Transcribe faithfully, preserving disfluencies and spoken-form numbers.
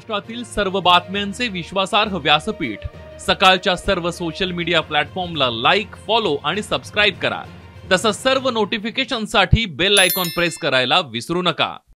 महाराष्ट्रातील सर्व बातम्यांचे विश्वासार्ह व्यासपीठ सकाळच्या सर्व सोशल मीडिया प्लॅटफॉर्मला लाईक, फॉलो आणि सबस्क्राईब करा। तसंच सर्व नोटिफिकेशनसाठी बेल आयकॉन प्रेस करायला विसरू नका।